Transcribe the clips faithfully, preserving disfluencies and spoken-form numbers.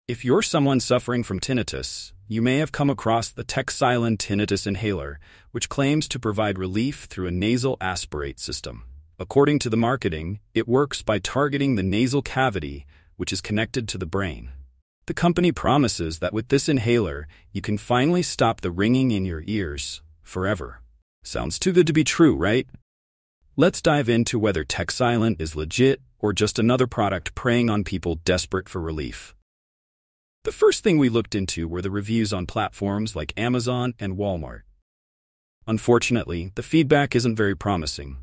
If you're someone suffering from tinnitus, you may have come across the TechSilen Tinnitus Inhaler, which claims to provide relief through a nasal aspirate system. According to the marketing, it works by targeting the nasal cavity, which is connected to the brain. The company promises that with this inhaler, you can finally stop the ringing in your ears forever. Sounds too good to be true, right? Let's dive into whether TechSilen is legit or just another product preying on people desperate for relief. The first thing we looked into were the reviews on platforms like Amazon and Walmart. Unfortunately, the feedback isn't very promising.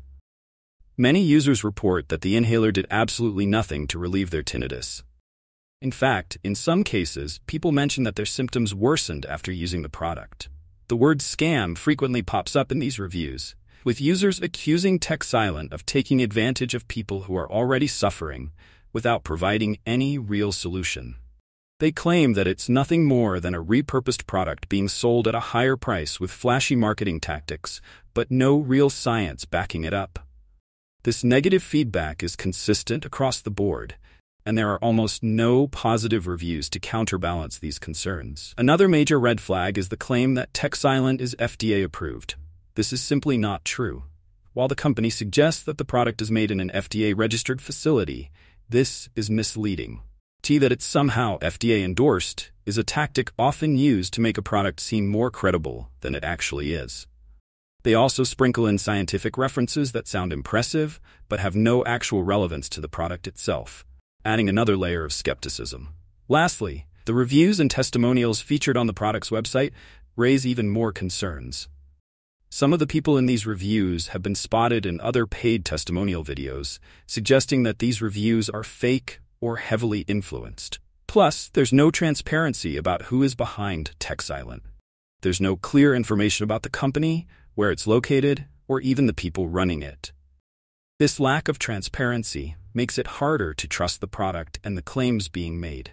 Many users report that the inhaler did absolutely nothing to relieve their tinnitus. In fact, in some cases, people mention that their symptoms worsened after using the product. The word scam frequently pops up in these reviews, with users accusing TechSilen of taking advantage of people who are already suffering without providing any real solution. They claim that it's nothing more than a repurposed product being sold at a higher price with flashy marketing tactics, but no real science backing it up. This negative feedback is consistent across the board, and there are almost no positive reviews to counterbalance these concerns. Another major red flag is the claim that TechSilen is F D A approved. This is simply not true. While the company suggests that the product is made in an F D A-registered facility, this is misleading. That it's somehow F D A-endorsed is a tactic often used to make a product seem more credible than it actually is. They also sprinkle in scientific references that sound impressive but have no actual relevance to the product itself, adding another layer of skepticism. Lastly, the reviews and testimonials featured on the product's website raise even more concerns. Some of the people in these reviews have been spotted in other paid testimonial videos, suggesting that these reviews are fake or heavily influenced. Plus, there's no transparency about who is behind TechSilen. There's no clear information about the company, where it's located, or even the people running it. This lack of transparency makes it harder to trust the product and the claims being made.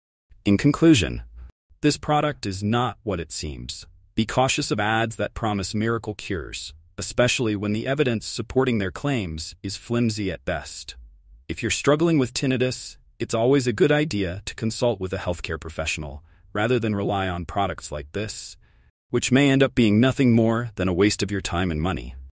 In conclusion, this product is not what it seems. Be cautious of ads that promise miracle cures, especially when the evidence supporting their claims is flimsy at best. If you're struggling with tinnitus, it's always a good idea to consult with a healthcare professional rather than rely on products like this, which may end up being nothing more than a waste of your time and money.